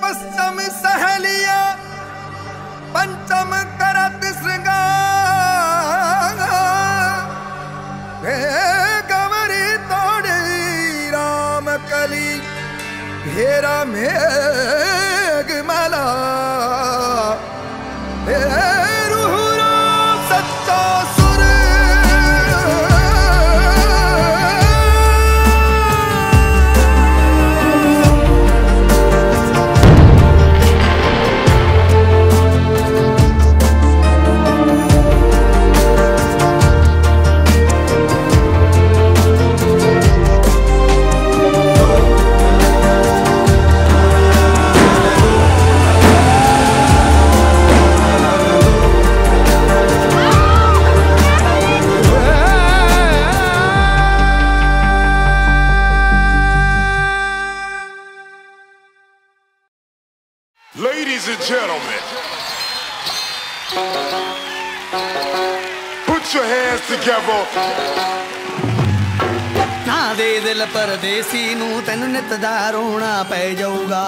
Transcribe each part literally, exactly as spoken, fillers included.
पश्चिम सहेलिया पंचम करत श्रृंगार गवरी तोड़ी राम कली घेरा मेघ मला रूहुरा सच्चा सुर Ladies and gentlemen, put your hands together. ना दे दिल परदेसी नू तैनू नित दा रोना पै जाऊगा।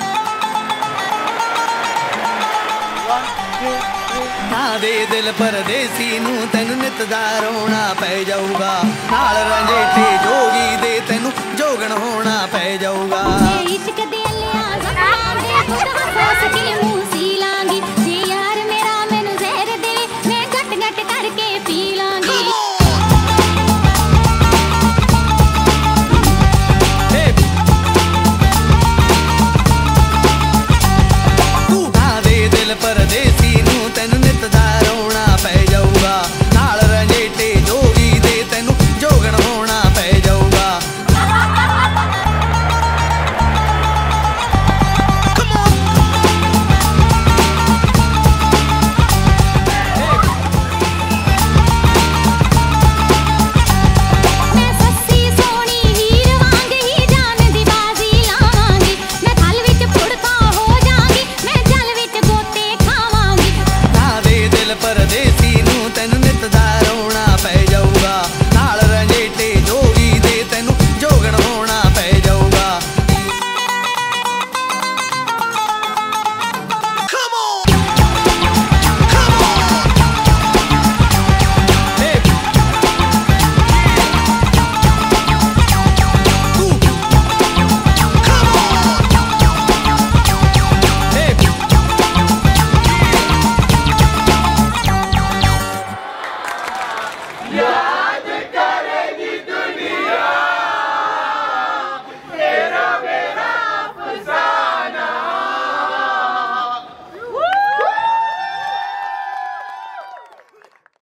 ना दे दिल परदेसी नू तैनू नित दा रोना पै जाऊगा। नाल रंजेठे जोगी दे तैनू जोगण होना पै जाऊगा। इश्क दे लिया ज़माने खुद हंस के